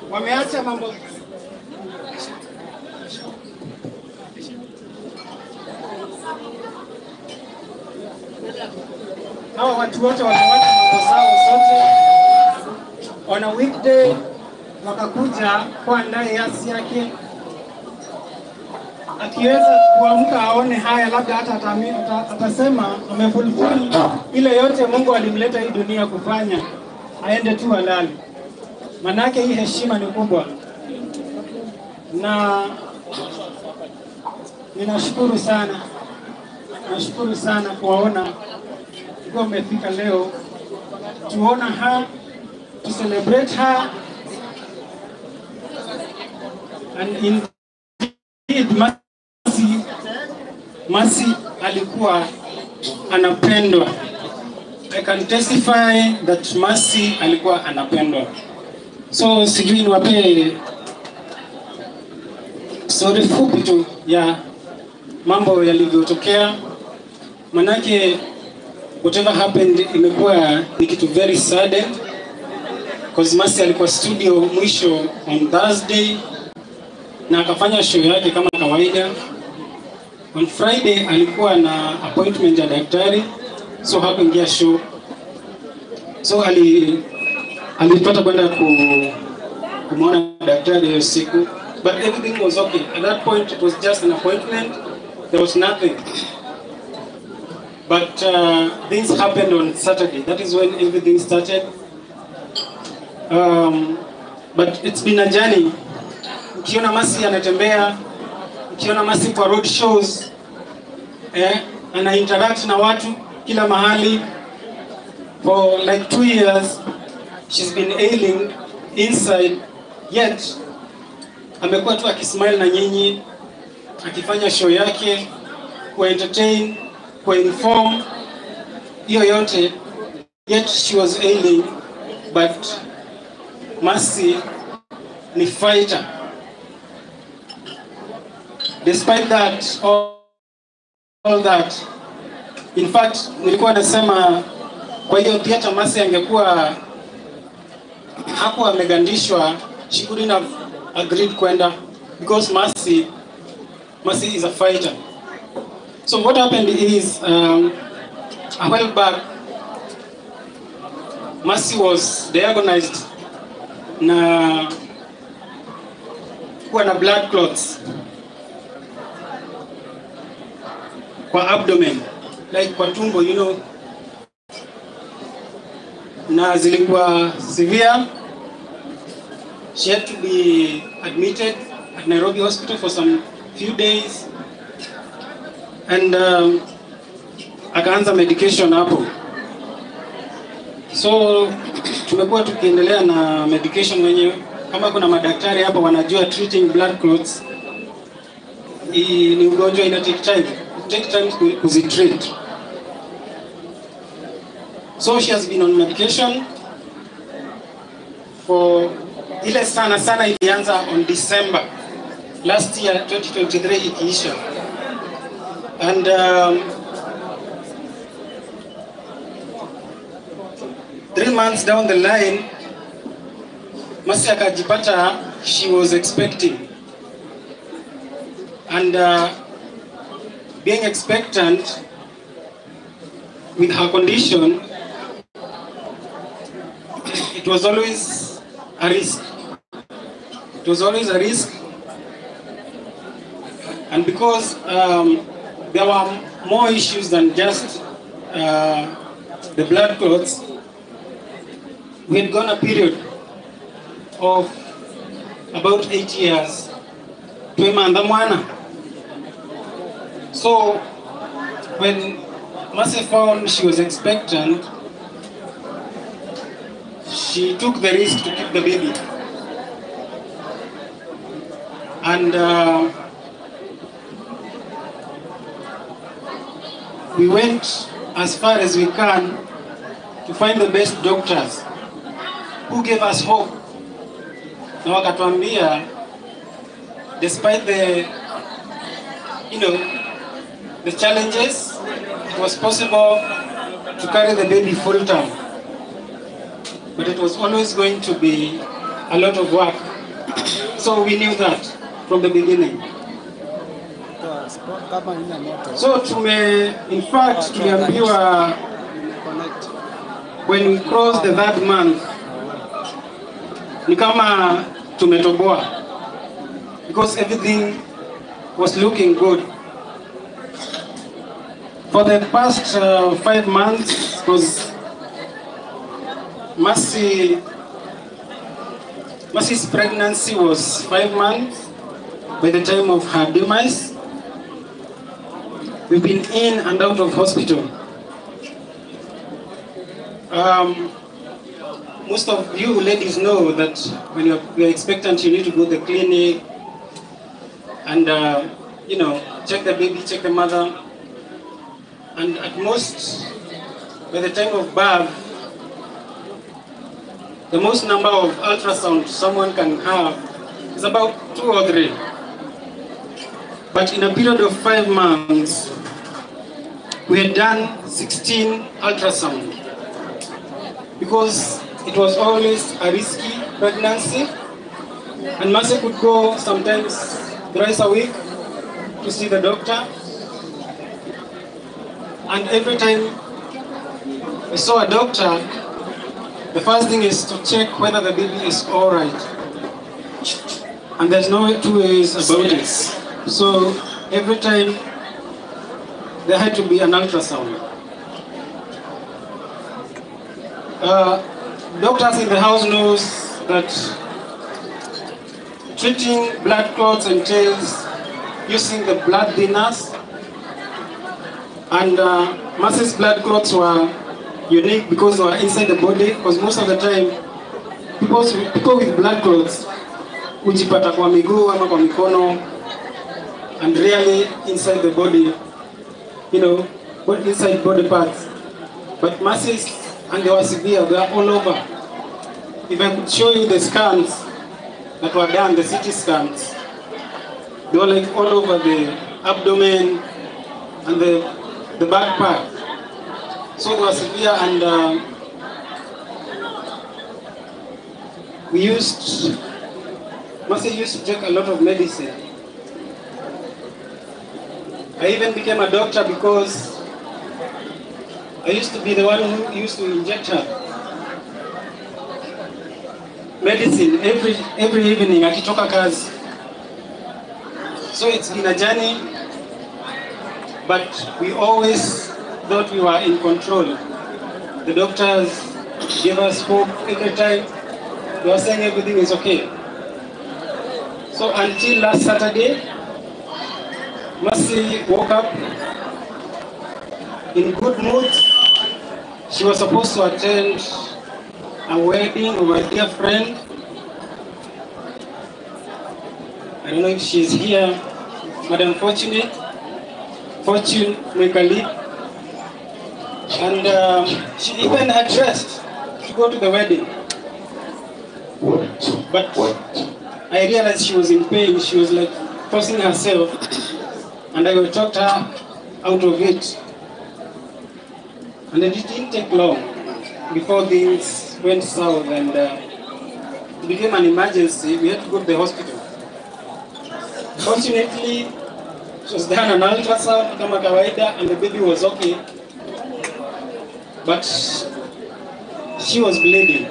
wameacha mambo hawa watu wote wamewacha mambo zao zote on a weekday wakakuja kwa ndani yasi yake, akiweza kuamka aone haya, labda hata atasema amefulfill ile yote Mungu alimleta hii dunia kufanya, aende tu halali. Manake hii heshima ni kubwa, na ninashukuru sana, nashukuru sana kuwaona kwa umefika leo, tuona her, to celebrate her, and indeed Mercy alikuwa anapendwa. I can testify that Mercy alikuwa anapendwa. So sijui niwape story fupi tu ya mambo yalivyotokea, manake whatever happened imekuwa ni kitu very sudden, because Mercy alikuwa studio mwisho on Thursday na akafanya show yake kama kawaida. On Friday alikuwa na appointment ya daktari, so hakuingia show. So alipata kwenda kumwona daktari hiyo siku, but everything was okay. At that point it was just an appointment, there was nothing. But things happened on Saturday. That is when everything started. But it's been a journey. Ukiona Mercy anatembea, ukiona Mercy kwa road shows, ana interact na watu kila mahali. For like 2 years, she's been ailing inside, yet amekuwa tu akismile na nyinyi, akifanya show yake, ku-entertain, ku-inform, hiyo yote, yet she was ailing, but Mercy ni fighter. Despite that, all that, in fact, nilikuwa nasema kwa hiyo theater Mercy angekuwa hakuwa amegandishwa, she couldn't have agreed kwenda, because Mercy is a fighter. So what happened is, a while back, Mercy was diagnosed na kuwa na blood clots kwa abdomen, like kwa tumbo, you know, na zilikuwa severe. She had to be admitted at Nairobi Hospital for some few days, and akaanza medication hapo. So tumekuwa tukiendelea na medication wenyewe. Kama kuna madaktari hapa wanajua treating blood clots ni ugonjwa, ina take time kuzitreat. So she has been on medication for ile sana ilianza on December last year 2023 ikiisha, and 3 months down the line Mercy akajipata she was expecting, and being expectant with her condition, it was always a risk. It was always a risk, and because there were more issues than just the blood clots, we had gone a period of about 8 years twemanda mwana. So when Mercy found she was expectant, she took the risk to keep the baby, and we went as far as we can to find the best doctors who gave us hope. Na wakatuambia, despite the the challenges, it was possible to carry the baby full term, but it was always going to be a lot of work. So we knew that from the beginning. So in fact, tuliambiwa when we crossed the third month, ni kama tumetoboa, because everything was looking good. For the past 5 months, because Mercy's pregnancy was 5 months by the time of her demise. We've been in and out of hospital. Most of you ladies know that when you're expectant, you need to go to the clinic and check the baby, check the mother. And at most, by the time of birth, the most number of ultrasound someone can have is about 2 or 3. But in a period of 5 months, we had done 16 ultrasound, because it was always a risky pregnancy, and Mercy could go sometimes thrice a week to see the doctor. And every time we saw a doctor, the first thing is to check whether the baby is all right. And there's no two ways about it. So every time there had to be an ultrasound. Doctors in the house knows that treating blood clots entails using the blood thinners. And Mercy's blood clots were unique because they were inside the body, because most of the time people with blood clots hujipata kwa miguu ama kwa mikono, and really inside the body, inside body parts. But Mercy's, and they were severe, they were all over. If I could show you the scans that were done, the CT scans, they were like all over the abdomen and the back part. So they were severe, and Mercy used to take a lot of medicine. I even became a doctor because I used to be the one who used to inject her medicine every evening akitoka kazi. So it's been a journey, but we always thought we were in control. The doctors gave us hope every time. They were saying everything is okay. So until last Saturday, Mercy woke up in good mood. She was supposed to attend a wedding of my dear friend. I don't know if she's here, Madam Fortune Mwekali. And she even had dressed to go to the wedding. But I realized she was in pain. She was like forcing herself, and I talked her out of it. And it didn't take long before things went south, and it became an emergency. We had to go to the hospital. Fortunately, she was done an ultrasound kama kawaida, and the baby was okay. But she was bleeding,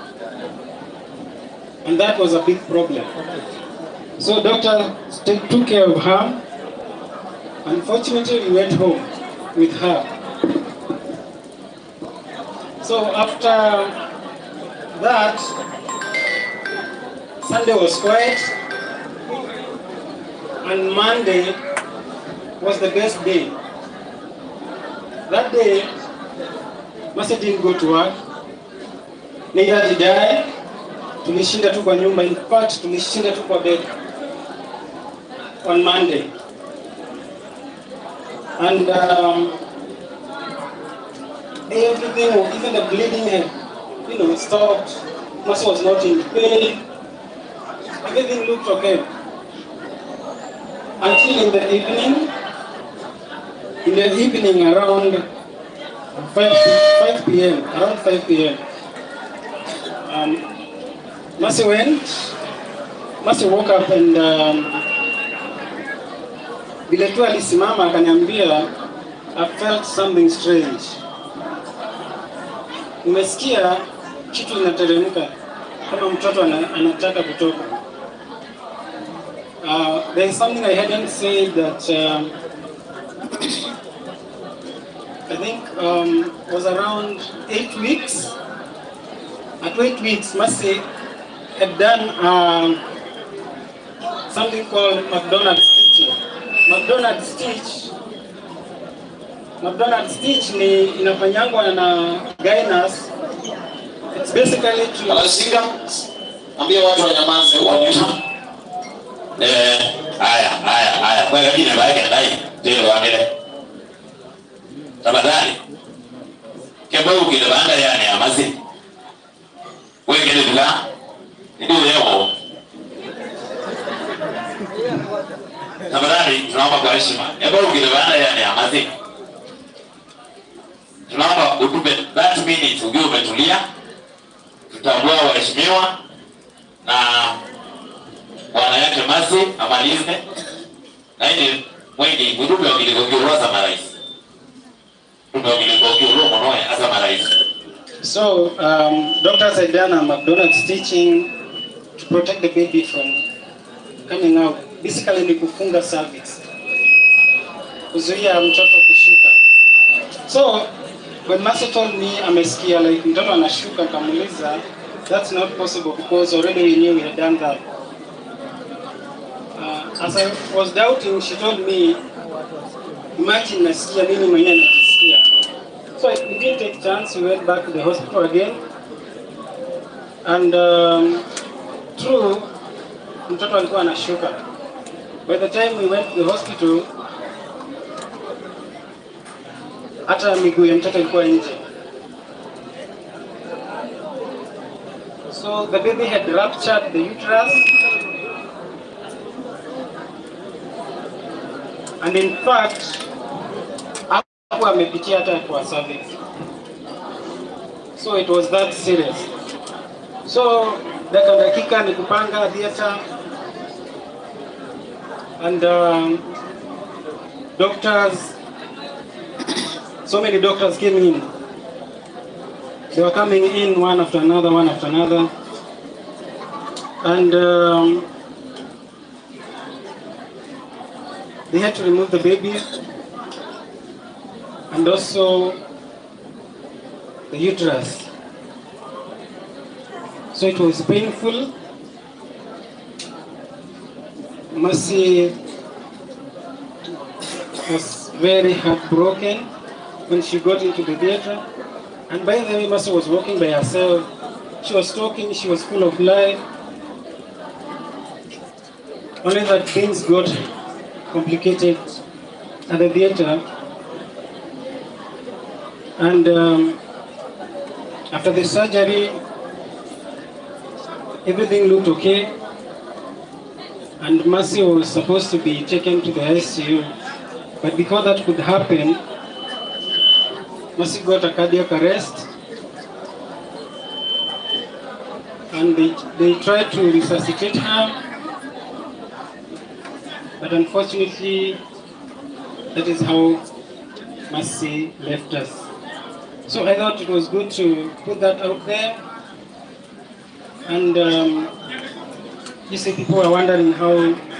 and that was a big problem. So doctor took care of her. Unfortunately, we went home with her. So after that, Sunday was quiet, and Monday was the best day. That day, Mercy didn't go to work. Neither did I. Tulishinda tu kwa nyumba. In fact, tulishinda tu kwa bed on Monday. And everything, even the bleeding had, stopped. Mercy was not in pain. Everything looked okay. Until in the evening around 5 p.m., around 5 p.m. Mercy went Mercy woke up and vile tu alisimama akaniambia, I felt something strange. Nimesikia kitu inateremka kama mtoto anataka kutoka. There is something I hadn't said that I think was around 8 weeks. At 8 weeks, Mercy had done something called McDonald's stitching. McDonald's stitch ni inafanyangwa na gyners. It's basically to Alasika ambia watu wanyamaze wanyuma. Haya. Kwa hiyo jina lake ndai ndio wangele. Tafadhali. Kebao kile banda yani amazi. Wewe kile bila ndio leo. Tafadhali tunaomba kwa heshima. Kebao kile banda yani amazi. Tunaomba utupe 30 minutes ukiwa umetulia. Tutambua waheshimiwa na bwana yake Mercy amalize na ile mwingi ujumbe wa kiligogoro za marais. Ujumbe wa kiligogoro mmoja hasa marais. So doctors had done a McDonald's stitching to protect the baby from coming out. Basically ni kufunga cervix, kuzuia mtoto kushuka. So when Mercy told me amesikia like mtoto anashuka, nikamuuliza that's not possible because already we knew we had done that. As I was doubting, she told me, imagine nasikia nini mwenyewe nakisikia. So we didn't take chance, we went back to the hospital again. And true, mtoto alikuwa anashuka. By the time we went to the hospital, hata miguu ya mtoto ilikuwa nje. So the baby had ruptured the uterus. And in fact, hapo amepitia hata kwa cervix. So it was that serious. So dakika ni kupanga theater. And doctors, so many doctors came in. They were coming in one after another. And they had to remove the baby and also the uterus. So it was painful. Mercy was very heartbroken when she got into the theater. And by the way, Mercy was walking by herself. She was talking, she was full of life. Only that things got complicated at the theater. And after the surgery, everything looked okay. And Mercy was supposed to be taken to the ICU. But before that could happen, Mercy got a cardiac arrest. And they tried to resuscitate her. But unfortunately, that is how Mercy left us. So I thought it was good to put that out there. And you see, people are wondering how